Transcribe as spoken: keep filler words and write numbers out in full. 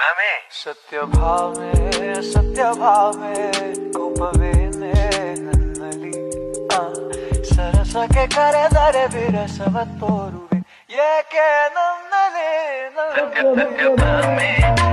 ಸತ್ಯ ಭಾವೆ ಸತ್ಯ ಭಾವೆ ಕೋಪವೇನೆ ನನ್ನಲ್ಲಿ ಆ ಸರಸಕ್ಕೆ ಕರೆದರೆ ವಿರಸವ ತೋರುವೆ ಏಕೆ ನನ್ನಲ್ಲಿ